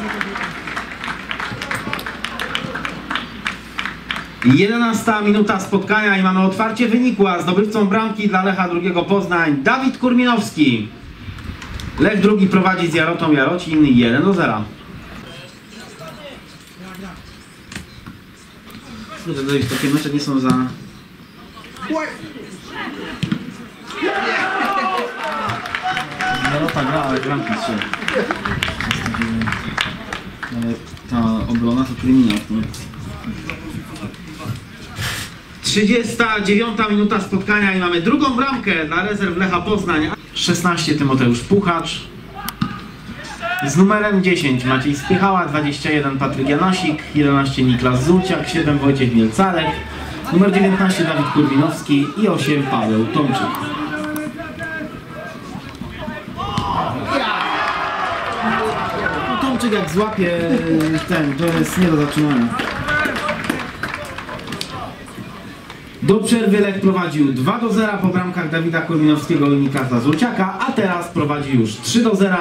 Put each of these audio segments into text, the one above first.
11 minuta spotkania i mamy otwarcie wyniku, a zdobywcą bramki dla Lecha II Poznań Dawid Kurminowski. Lech drugi prowadzi z Jarotą Jarocin 1-0. Takie mecze nie są za... Jarota gra, ale bramki strzela. Ale ta obrona to kryminał. 39 minuta spotkania i mamy drugą bramkę dla rezerw Lecha Poznań. 16 Tymoteusz Puchacz. Z numerem 10 Maciej Spychała, 21 Patryk Janosik, 11 Niklas Zulciak, 7 Wojciech Mielcarek, numer 19 Dawid Kurminowski i 8 Paweł Tomczyk. No, Tomczyk jak złapie ten, to jest nie do zatrzymania. Do przerwy Lech prowadził 2-0 po bramkach Dawida Kurminowskiego i Niklasa Zulciaka, a teraz prowadzi już 3-0.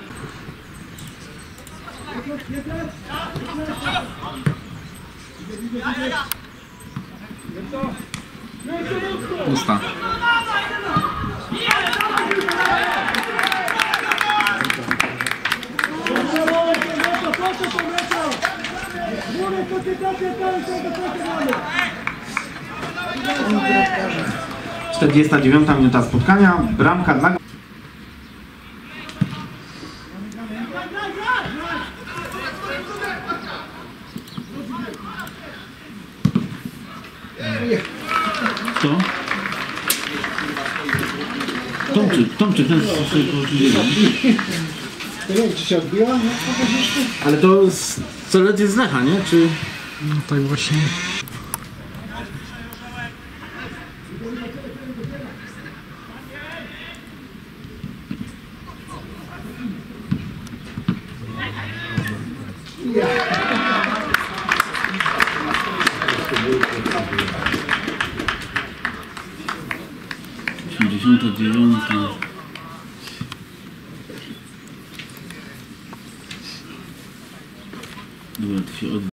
Pusta. Czterdziesta 49 minuta spotkania, bramka dla... Co? Tomczyk, ten To nie wiem, czy się odbiła? ale to co ledwie z Lecha, nie? Czy... No tak właśnie. Dobra, to się